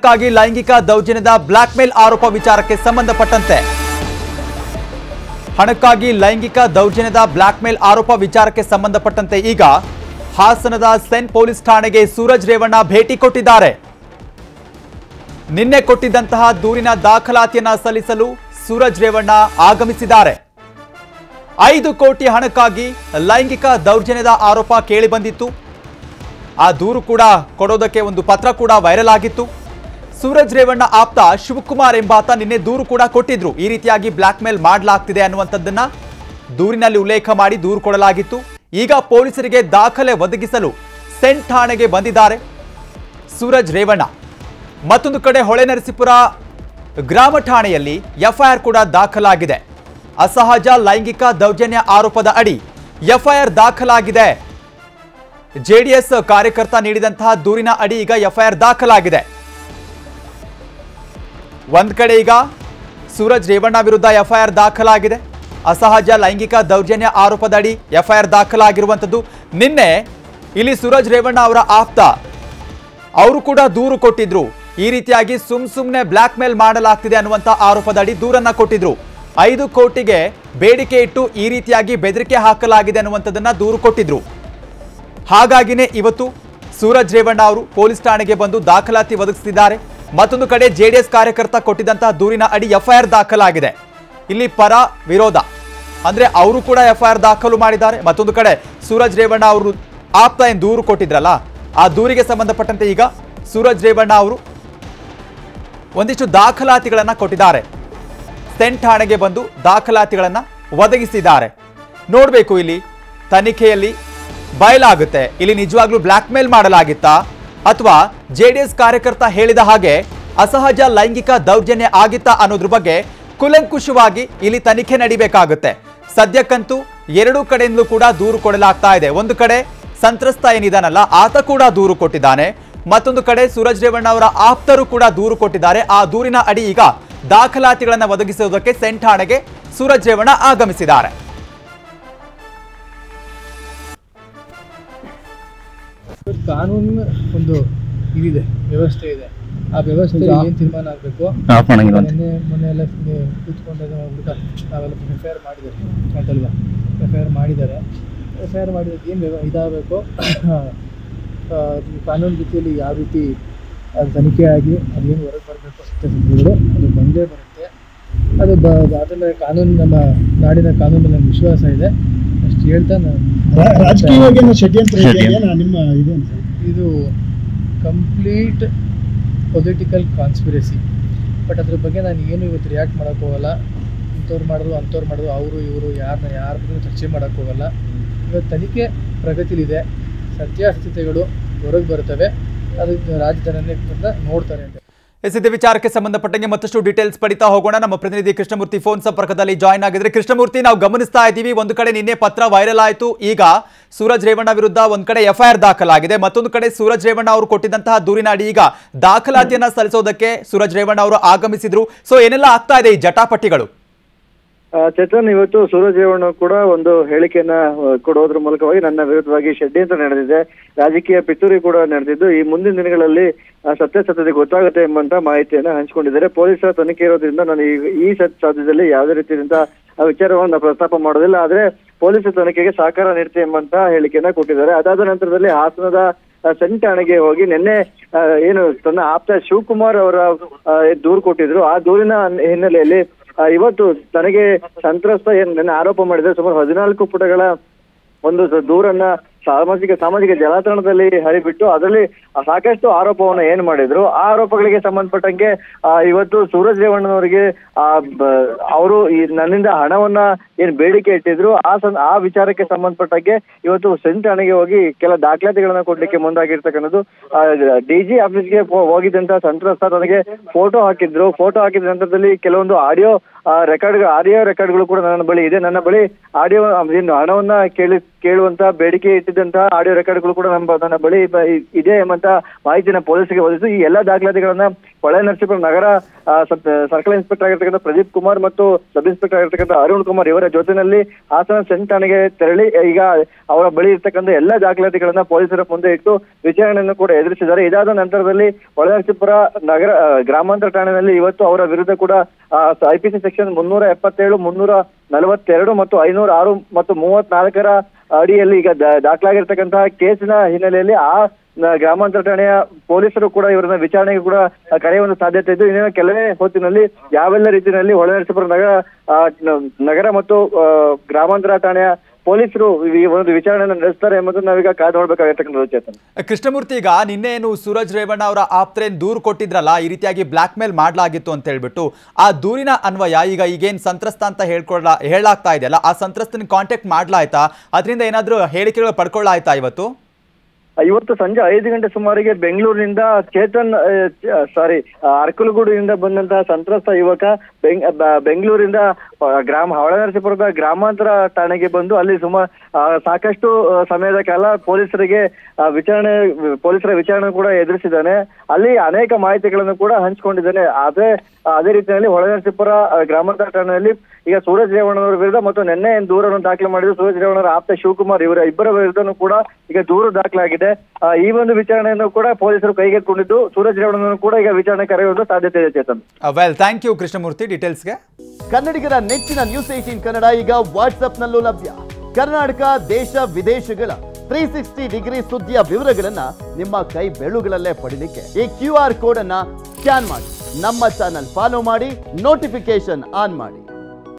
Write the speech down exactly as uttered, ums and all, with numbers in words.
ಹಣಕ್ಕಾಗಿ ಲೈಂಗಿಕ ದೌರ್ಜನ್ಯದ ಬ್ಲಾಕ್ ಮೇಲ್ ಆರೋಪ ವಿಚಾರಕ್ಕೆ ಸಂಬಂಧಪಟ್ಟಂತೆ ಹಣಕ್ಕಾಗಿ ಲೈಂಗಿಕ ದೌರ್ಜನ್ಯದ ಬ್ಲಾಕ್ ಮೇಲ್ ಆರೋಪ ವಿಚಾರಕ್ಕೆ ಸಂಬಂಧಪಟ್ಟಂತೆ ಈಗ ಹಾಸನದ ಸೆಂಟ್ ಪೊಲೀಸ್ ಠಾಣೆಗೆ ಸೂರಜ್ ರೇವಣ್ಣ ಭೇಟಿ ಕೊಟ್ಟಿದ್ದಾರೆ. ನಿನ್ನೆ ಕೊಟ್ಟಿದ್ದಂತಹ ದೂರಿನ ದಾಖಲಾತಿಯನ್ನ ಸಲ್ಲಿಸಲು ಸೂರಜ್ ರೇವಣ್ಣ ಆಗಮಿಸಿದ್ದಾರೆ. ಐದು ಕೋಟಿ ಹಣಕ್ಕಾಗಿ ಲೈಂಗಿಕ ದೌರ್ಜನ್ಯದ ಆರೋಪ ಕೇಳಿಬಂದಿತ್ತು. ಆ ದೂರು ಕೂಡ ಕೊಡೋದಕ್ಕೆ ಒಂದು ಪತ್ರ ಕೂಡ ವೈರಲ್ ಆಗಿತ್ತು. ಸೂರಜ್ ರೇವಣ್ಣ ಆಪ್ತ ಶಿವಕುಮಾರ್ ಎಂಬಾತ ನಿನ್ನೆ ದೂರು ಕೂಡ ಕೊಟ್ಟಿದ್ರು. ಈ ರೀತಿಯಾಗಿ ಬ್ಲಾಕ್ ಮೇಲ್ ಮಾಡಲಾಗ್ತಿದೆ ಅನ್ನುವಂಥದ್ದನ್ನ ದೂರಿನಲ್ಲಿ ಉಲ್ಲೇಖ ಮಾಡಿ ದೂರು ಕೊಡಲಾಗಿತ್ತು. ಈಗ ಪೊಲೀಸರಿಗೆ ದಾಖಲೆ ಒದಗಿಸಲು ಸೆಂಟ್ ಠಾಣೆಗೆ ಬಂದಿದ್ದಾರೆ ಸೂರಜ್ ರೇವಣ್ಣ. ಮತ್ತೊಂದು ಕಡೆ ಹೊಳೆನರಸೀಪುರ ಗ್ರಾಮ ಠಾಣೆಯಲ್ಲಿ ಎಫ್ಐಆರ್ ಕೂಡ ದಾಖಲಾಗಿದೆ. ಅಸಹಜ ಲೈಂಗಿಕ ದೌರ್ಜನ್ಯ ಆರೋಪದ ಅಡಿ ಎಫ್ಐಆರ್ ದಾಖಲಾಗಿದೆ. ಜೆಡಿಎಸ್ ಕಾರ್ಯಕರ್ತ ನೀಡಿದಂತಹ ದೂರಿನ ಅಡಿ ಈಗ ಎಫ್ಐಆರ್ ದಾಖಲಾಗಿದೆ. ಒಂದ್ ಕಡೆ ಈಗ ಸೂರಜ್ ರೇವಣ್ಣ ವಿರುದ್ಧ ಎಫ್ಐಆರ್ ದಾಖಲಾಗಿದೆ. ಅಸಹಜ ಲೈಂಗಿಕ ದೌರ್ಜನ್ಯ ಆರೋಪದ ಅಡಿ ಎಫ್ಐಆರ್ ದಾಖಲಾಗಿರುವಂಥದ್ದು. ನಿನ್ನೆ ಇಲ್ಲಿ ಸೂರಜ್ ರೇವಣ್ಣ ಅವರ ಆಪ್ತ ಅವರು ಕೂಡ ದೂರು ಕೊಟ್ಟಿದ್ರು. ಈ ರೀತಿಯಾಗಿ ಸುಮ್ ಸುಮ್ನೆ ಬ್ಲಾಕ್ ಮೇಲ್ ಮಾಡಲಾಗ್ತಿದೆ ಅನ್ನುವಂಥ ಆರೋಪದ ಅಡಿ ದೂರನ್ನ ಕೊಟ್ಟಿದ್ರು. ಐದು ಕೋಟಿಗೆ ಬೇಡಿಕೆ ಇಟ್ಟು ಈ ರೀತಿಯಾಗಿ ಬೆದರಿಕೆ ಹಾಕಲಾಗಿದೆ ಅನ್ನುವಂಥದ್ದನ್ನ ದೂರು ಕೊಟ್ಟಿದ್ರು. ಹಾಗಾಗಿನೇ ಇವತ್ತು ಸೂರಜ್ ರೇವಣ್ಣ ಅವರು ಪೊಲೀಸ್ ಠಾಣೆಗೆ ಬಂದು ದಾಖಲಾತಿ ಒದಗಿಸಿದ್ದಾರೆ. ಮತ್ತೊಂದು ಕಡೆ ಜೆಡಿಎಸ್ ಕಾರ್ಯಕರ್ತ ಕೊಟ್ಟಿದ್ದಂತಹ ದೂರಿನ ಅಡಿ ಎಫ್ಐಆರ್ ದಾಖಲಾಗಿದೆ. ಇಲ್ಲಿ ಪರ ವಿರೋಧ ಅಂದ್ರೆ ಅವರು ಕೂಡ ಎಫ್ಐಆರ್ ದಾಖಲು ಮಾಡಿದ್ದಾರೆ. ಮತ್ತೊಂದು ಕಡೆ ಸೂರಜ್ ರೇವಣ್ಣ ಅವರು ಆಪ್ತ ಏನು ದೂರು ಕೊಟ್ಟಿದ್ರಲ್ಲ, ಆ ದೂರಿಗೆ ಸಂಬಂಧಪಟ್ಟಂತೆ ಈಗ ಸೂರಜ್ ರೇವಣ್ಣ ಅವರು ಒಂದಿಷ್ಟು ದಾಖಲಾತಿಗಳನ್ನ ಕೊಟ್ಟಿದ್ದಾರೆ. ಸೆಂಟ್ ಠಾಣೆಗೆ ಬಂದು ದಾಖಲಾತಿಗಳನ್ನ ಒದಗಿಸಿದ್ದಾರೆ. ನೋಡಬೇಕು ಇಲ್ಲಿ ತನಿಖೆಯಲ್ಲಿ ಬಯಲಾಗುತ್ತೆ ಇಲ್ಲಿ ನಿಜವಾಗ್ಲೂ ಬ್ಲಾಕ್ ಮೇಲ್ ಮಾಡಲಾಗಿತ್ತಾ ಅಥವಾ ಜೆಡಿಎಸ್ ಕಾರ್ಯಕರ್ತ ಹೇಳಿದ ಹಾಗೆ ಅಸಹಜ ಲೈಂಗಿಕ ದೌರ್ಜನ್ಯ ಆಗಿತ್ತಾ ಅನ್ನೋದ್ರ ಬಗ್ಗೆ ಕುಲಂಕುಷವಾಗಿ ಇಲ್ಲಿ ತನಿಖೆ ನಡಿಬೇಕಾಗುತ್ತೆ. ಸದ್ಯಕ್ಕಂತೂ ಎರಡೂ ಕಡೆಯಿಂದಲೂ ಕೂಡ ದೂರು ಕೊಡಲಾಗ್ತಾ ಇದೆ. ಒಂದು ಕಡೆ ಸಂತ್ರಸ್ತ ಏನಿದಾನಲ್ಲ ಆತ ಕೂಡ ದೂರು ಕೊಟ್ಟಿದ್ದಾನೆ. ಮತ್ತೊಂದು ಕಡೆ ಸೂರಜ್ ರೇವಣ್ಣ ಅವರ ಆಪ್ತರು ಕೂಡ ದೂರು ಕೊಟ್ಟಿದ್ದಾರೆ. ಆ ದೂರಿನ ಅಡಿ ಈಗ ದಾಖಲಾತಿಗಳನ್ನು ಒದಗಿಸುವುದಕ್ಕೆ ಸೆಂಟ್ ಠಾಣೆಗೆ ಸೂರಜ್ ರೇವಣ್ಣ ಆಗಮಿಸಿದ್ದಾರೆ. ಕಾನೂನು ಒಂದು ಇದಿದೆ, ವ್ಯವಸ್ಥೆ ಇದೆ. ಆ ವ್ಯವಸ್ಥೆ ಏನು ತೀರ್ಮಾನ ಆಗಬೇಕು. ಮೊನ್ನೆ ಮೊನ್ನೆ ಎಲ್ಲ ಕೂತ್ಕೊಂಡು ನಾವೆಲ್ಲ ಎಫ್ ಐ ಆರ್ ಮಾಡಿದ್ದಾರೆ ಅಂತಲ್ವಾ, ಎಫ್ ಐ ಆರ್ ಮಾಡಿದ್ದಾರೆ. ಎಫ್ ಐ ಆರ್ ಮಾಡಿರೋದು ಏನು ವ್ಯವ ಇದಾಗಬೇಕು, ಕಾನೂನು ರೀತಿಯಲ್ಲಿ ಯಾವ ರೀತಿ ಅದು ತನಿಖೆ ಆಗಿ ಅದೇನು ಹೊರಗೆ ಬರಬೇಕು ಸತ್ಯಾಸತ್ಯಗಳು ಅದು ಬಂದೇ ಬರುತ್ತೆ. ಅದು ಬ ಅದ್ರ ಮೇಲೆ ಕಾನೂನು, ನಮ್ಮ ನಾಡಿನ ಕಾನೂನು ಮೇಲೆ ವಿಶ್ವಾಸ ಇದೆ. ಅಷ್ಟು ಹೇಳ್ತಾ ನಾನು ಇದು ಕಂಪ್ಲೀಟ್ ಪೊಲಿಟಿಕಲ್ ಕಾನ್ಸ್ಪಿರಸಿ. ಬಟ್ ಅದ್ರ ಬಗ್ಗೆ ನಾನು ಏನು ಇವತ್ತು ರಿಯಾಕ್ಟ್ ಮಾಡೋಕ್ಕೆ ಹೋಗಲ್ಲ. ಇಂಥವ್ರು ಮಾಡಿದ್ರು ಅಂಥವ್ರು ಮಾಡಿದ್ರು ಅವರು ಇವರು ಯಾರನ್ನ ಯಾರ ಬಗ್ಗೆ ಚರ್ಚೆ ಮಾಡೋಕ್ಕೆ ಹೋಗಲ್ಲ. ಇವತ್ತು ತನಿಖೆ ಪ್ರಗತಿಲಿದೆ, ಸತ್ಯಾಸತ್ಯತೆಗಳು ಹೊರಗೆ ಬರ್ತವೆ. ಅದು ರಾಜಧಾನಿ ನೋಡ್ತಾರೆ ಅಂತ. ಇದೇ ವಿಚಾರಕ್ಕೆ ಸಂಬಂಧಪಟ್ಟಂಗೆ ಮತ್ತಷ್ಟು ಡೀಟೇಲ್ಸ್ ಪಡಿತಾ ಹೋಗೋಣ. ನಮ್ಮ ಪ್ರತಿನಿಧಿ ಕೃಷ್ಣಮೂರ್ತಿ ಫೋನ್ ಸಂಪರ್ಕದಲ್ಲಿ ಜಾಯ್ನ್ ಆಗಿದ್ರೆ. ಕೃಷ್ಣಮೂರ್ತಿ, ನಾವು ಗಮನಿಸ್ತಾ ಇದ್ದೀವಿ, ಒಂದು ಕಡೆ ನಿನ್ನೆ ಪತ್ರ ವೈರಲ್ ಆಯಿತು. ಈಗ ಸೂರಜ್ ರೇವಣ್ಣ ವಿರುದ್ಧ ಒಂದ್ ಕಡೆ ಎಫ್ಐಆರ್ ದಾಖಲಾಗಿದೆ. ಮತ್ತೊಂದು ಕಡೆ ಸೂರಜ್ ರೇವಣ್ಣ ಅವರು ಕೊಟ್ಟಿದ್ದಂತಹ ದೂರಿನ ಅಡಿ ಈಗ ದಾಖಲಾತಿಯನ್ನ ಸಲ್ಲಿಸೋದಕ್ಕೆ ಸೂರಜ್ ರೇವಣ್ಣ ಅವರು ಆಗಮಿಸಿದ್ರು. ಸೊ ಏನೆಲ್ಲ ಆಗ್ತಾ ಇದೆ ಈ ಜಟಾಪಟಿಗಳು? ಚೇತನ್, ಇವತ್ತು ಸೂರಜ್ ರೇವಣ್ಣ ಕೂಡ ಒಂದು ಹೇಳಿಕೆಯನ್ನ ಕೊಡೋದ್ರ ಮೂಲಕವಾಗಿ ನನ್ನ ವಿರುದ್ಧವಾಗಿ ಷಡ್ಯಂತ್ರ ನಡೆದಿದೆ, ರಾಜಕೀಯ ಪಿತೂರಿ ಕೂಡ ನಡೆದಿದ್ದು ಈ ಮುಂದಿನ ದಿನಗಳಲ್ಲಿ ಸತ್ಯಾಸತ್ಯತೆ ಗೊತ್ತಾಗುತ್ತೆ ಎಂಬಂತ ಮಾಹಿತಿಯನ್ನ ಹಂಚಿಕೊಂಡಿದ್ದಾರೆ. ಪೊಲೀಸರ ತನಿಖೆ ಇರೋದ್ರಿಂದ ನಾನು ಈ ಸಾಧ್ಯದಲ್ಲಿ ಯಾವುದೇ ರೀತಿಯಿಂದ ಆ ವಿಚಾರವನ್ನು ಪ್ರಸ್ತಾಪ ಮಾಡೋದಿಲ್ಲ, ಆದ್ರೆ ಪೊಲೀಸರ ತನಿಖೆಗೆ ಸಹಕಾರ ನೀಡ್ತೆ ಎಂಬಂತ ಹೇಳಿಕೆಯನ್ನ ಕೊಟ್ಟಿದ್ದಾರೆ. ಅದಾದ ನಂತರದಲ್ಲಿ ಹಾಸನದ ಸೆಂಟ್ ಠಾಣೆಗೆ ಹೋಗಿ ನಿನ್ನೆ ಏನು ತನ್ನ ಆಪ್ತ ಶಿವಕುಮಾರ್ ಅವರ ದೂರು ಕೊಟ್ಟಿದ್ರು. ಆ ದೂರಿನ ಹಿನ್ನೆಲೆಯಲ್ಲಿ ಇವತ್ತು ತನಗೆ ಸಂತ್ರಸ್ತ ಏನ್ ನನ್ನ ಆರೋಪ ಮಾಡಿದ್ರೆ ಸುಮಾರು ಹದಿನಾಲ್ಕು ಪುಟಗಳ ಒಂದು ದೂರನ್ನ ಸಾಮಾಜಿಕ ಸಾಮಾಜಿಕ ಜಾಲತಾಣದಲ್ಲಿ ಹರಿಬಿಟ್ಟು ಅದರಲ್ಲಿ ಸಾಕಷ್ಟು ಆರೋಪವನ್ನ ಏನ್ ಮಾಡಿದ್ರು. ಆ ಆರೋಪಗಳಿಗೆ ಸಂಬಂಧಪಟ್ಟಂಗೆ ಇವತ್ತು ಸೂರಜ್ ರೇವಣ್ಣನವರಿಗೆ ಆ ಅವರು ಈ ನನ್ನಿಂದ ಹಣವನ್ನ ಏನ್ ಬೇಡಿಕೆ ಇಟ್ಟಿದ್ರು ಆ ಆ ವಿಚಾರಕ್ಕೆ ಸಂಬಂಧಪಟ್ಟಂಗೆ ಇವತ್ತು ಸೆಂಟ್ ಠಾಣೆಗೆ ಹೋಗಿ ಕೆಲ ದಾಖಲಾತಿಗಳನ್ನ ಕೊಡ್ಲಿಕ್ಕೆ ಮುಂದಾಗಿರ್ತಕ್ಕಂಥದ್ದು. ಡಿಜಿ ಆಫೀಸ್ಗೆ ಹೋಗಿದ್ದಂತ ಸಂತ್ರಸ್ತ ನನಗೆ ಫೋಟೋ ಹಾಕಿದ್ರು. ಫೋಟೋ ಹಾಕಿದ ನಂತರದಲ್ಲಿ ಕೆಲವೊಂದು ಆಡಿಯೋ ರೆಕಾರ್ಡ್ ಆಡಿಯೋ ರೆಕಾರ್ಡ್ಗಳು ಕೂಡ ನನ್ನ ಬಳಿ ಇದೆ. ನನ್ನ ಬಳಿ ಆಡಿಯೋ ಏನು ಹಣವನ್ನ ಕೇಳಿ ಕೇಳುವಂತ ಬೇಡಿಕೆ ಇಟ್ಟಿದ್ದಂತಹ ಆಡಿಯೋ ರೆಕಾರ್ಡ್ಗಳು ಕೂಡ ನಮ್ಮ ನನ್ನ ಬಳಿ ಇದೆ ಎಂಬಂತ ಮಾಹಿತಿನ ಪೊಲೀಸರಿಗೆ ಒದಗಿಸಿ ಈ ಎಲ್ಲಾ ದಾಖಲಾತಿಗಳನ್ನ ಹೊಳೆನರಸೀಪುರ ನಗರ ಸರ್ಕಲ್ ಇನ್ಸ್ಪೆಕ್ಟರ್ ಆಗಿರ್ತಕ್ಕಂಥ ಪ್ರದೀಪ್ ಕುಮಾರ್ ಮತ್ತು ಸಬ್ ಇನ್ಸ್ಪೆಕ್ಟರ್ ಆಗಿರ್ತಕ್ಕಂಥ ಅರುಣ್ ಕುಮಾರ್ ಇವರ ಜೊತೆಯಲ್ಲಿ ಹಾಸನ ಸೆಂಟ್ ಠಾಣೆಗೆ ತೆರಳಿ ಈಗ ಅವರ ಬಳಿ ಇರ್ತಕ್ಕಂಥ ಎಲ್ಲಾ ದಾಖಲಾತಿಗಳನ್ನ ಪೊಲೀಸರ ಮುಂದೆ ಇಟ್ಟು ವಿಚಾರಣೆಯನ್ನು ಕೂಡ ಎದುರಿಸಿದ್ದಾರೆ. ಇದಾದ ನಂತರದಲ್ಲಿ ಹೊಳೆನರಸೀಪುರ ನಗರ ಗ್ರಾಮಾಂತರ ಠಾಣೆಯಲ್ಲಿ ಇವತ್ತು ಅವರ ವಿರುದ್ಧ ಕೂಡ ಐಪಿಸಿ ಸೆಕ್ಷನ್ ಮುನ್ನೂರ ಎಪ್ಪತ್ತೇಳು ಮುನ್ನೂರ ನಲವತ್ತೆರಡು ಮತ್ತು ಐನೂರ ಆರು ಮತ್ತು ಮೂವತ್ನಾಲ್ಕರ ಅಡಿಯಲ್ಲಿ ಈಗ ದಾಖಲಾಗಿರ್ತಕ್ಕಂತಹ ಕೇಸಿನ ಹಿನ್ನೆಲೆಯಲ್ಲಿ ಆ ಗ್ರಾಮಾಂತರ ಠಾಣೆಯ ಪೊಲೀಸರು ಕೂಡ ಇವರನ್ನ ವಿಚಾರಣೆಗೆ ಕೂಡ ಕರೆಯುವ ಸಾಧ್ಯತೆ ಇದ್ದು ಇನ್ನೇನು ಕೆಲವೇ ಹೊತ್ತಿನಲ್ಲಿ ಯಾವೆಲ್ಲ ರೀತಿಯಲ್ಲಿ ಹೊಳೆನರಸೀಪುರ ನಗರ ನಗರ ಮತ್ತು ಗ್ರಾಮಾಂತರ ಠಾಣೆಯ ಪೊಲೀಸರು ಈ ಒಂದು ವಿಚಾರಣೆಯನ್ನು ನಡೆಸ್ತಾರೆ ಎಂಬುದನ್ನು ನಾವೀಗ ಕಾದು ನೋಡ್ಬೇಕಾಗಿರ್ತಕ್ಕಂಥ ಚೇತನ್. ಕೃಷ್ಣಮೂರ್ತಿ, ಈಗ ನಿನ್ನೆ ಏನು ಸೂರಜ್ ರೇವಣ್ಣ ಅವರ ಆಪ್ತರೇನ್ ದೂರು ಕೊಟ್ಟಿದ್ರಲ್ಲ, ಈ ರೀತಿಯಾಗಿ ಬ್ಲಾಕ್ ಮೇಲ್ ಮಾಡಲಾಗಿತ್ತು ಅಂತ ಹೇಳ್ಬಿಟ್ಟು, ಆ ದೂರಿನ ಅನ್ವಯ ಈಗ ಈಗೇನು ಸಂತ್ರಸ್ತ ಅಂತ ಹೇಳ್ಕೊಳ್ಳ ಹೇಳಾಗ್ತಾ ಇದೆಯಲ್ಲ, ಆ ಸಂತ್ರಸ್ತನ ಕಾಂಟ್ಯಾಕ್ಟ್ ಮಾಡ್ಲಾಯ್ತಾ? ಅದರಿಂದ ಏನಾದರೂ ಹೇಳಿಕೆಗಳು ಪಡ್ಕೊಳ್ಳಾಯ್ತಾ ಇವತ್ತು? ಇವತ್ತು ಸಂಜೆ ಐದು ಗಂಟೆ ಸುಮಾರಿಗೆ ಬೆಂಗಳೂರಿನಿಂದ ಚೇತನ್ ಸಾರಿ ಅರಕಲಗೂಡಿನಿಂದ ಬಂದಂತಹ ಸಂತ್ರಸ್ತ ಯುವಕ ಬೆಂಗ್ ಬೆಂಗಳೂರಿಂದ ಗ್ರಾಮ ಹೊಳೆನರಸೀಪುರದ ಗ್ರಾಮಾಂತರ ಠಾಣೆಗೆ ಬಂದು ಅಲ್ಲಿ ಸುಮಾರು ಸಾಕಷ್ಟು ಸಮಯದ ಕಾಲ ಪೊಲೀಸರಿಗೆ ವಿಚಾರಣೆ ಪೊಲೀಸರ ವಿಚಾರಣೆ ಕೂಡ ಎದುರಿಸಿದ್ದಾನೆ. ಅಲ್ಲಿ ಅನೇಕ ಮಾಹಿತಿಗಳನ್ನು ಕೂಡ ಹಂಚಿಕೊಂಡಿದ್ದಾನೆ. ಅದೇ ಅದೇ ರೀತಿಯಲ್ಲಿ ಹೊಳೆನರಸೀಪುರ ಗ್ರಾಮಾಂತರ ಠಾಣೆಯಲ್ಲಿ ಈಗ ಸೂರಜ್ ರೇವಣ್ಣವರ ವಿರುದ್ಧ ಮತ್ತು ನಿನ್ನೆ ದೂರನ್ನು ದಾಖಲೆ ಮಾಡಿದ್ದು ಸೂರಜ್ ರೇವಣ್ಣವರ ಆಪ್ತ ಶಿವಕುಮಾರ್ ಇವರ ಇಬ್ಬರ ವಿರುದ್ಧನೂ ಕೂಡ ಈಗ ದೂರು ದಾಖಲಾಗಿದೆ. ಈ ಒಂದು ವಿಚಾರಣೆಯನ್ನು ಕೂಡ ಪೊಲೀಸರು ಕೈಗೆತ್ತಿಕೊಂಡಿದ್ದು ಸೂರಜ್ ರೇವಣ್ಣನನ್ನು ಕೂಡ ಈಗ ವಿಚಾರಣೆ ಕರೆಯುವ ಸಾಧ್ಯತೆ ಇದೆ. Chetan, well, thank you Krishnamurthy ಡೀಟೇಲ್ಸ್ಗೆ. ಕನ್ನಡಿಗರ ನೆಚ್ಚಿನ ನ್ಯೂಸ್ ಏಟೀನ್ ಕನ್ನಡ ಈಗ ವಾಟ್ಸ್ಆಪ್ನಲ್ಲೂ ಲಭ್ಯ. ಕರ್ನಾಟಕ, ದೇಶ ವಿದೇಶಗಳ ತ್ರೀ ಸಿಕ್ಸ್ಟಿ ಡಿಗ್ರಿ ಸುದ್ದಿಯ ವಿವರಗಳನ್ನ ನಿಮ್ಮ ಕೈ ಬೆರಳುಗಳಲ್ಲೇ ಪಡಿಲಿಕ್ಕೆ ಈ ಕ್ಯೂ ಆರ್ ಕೋಡ್ ಅನ್ನ ಸ್ಕ್ಯಾನ್ ಮಾಡಿ ನಮ್ಮ ಚಾನಲ್ ಫಾಲೋ ಮಾಡಿ, ನೋಟಿಫಿಕೇಶನ್ ಆನ್ ಮಾಡಿ.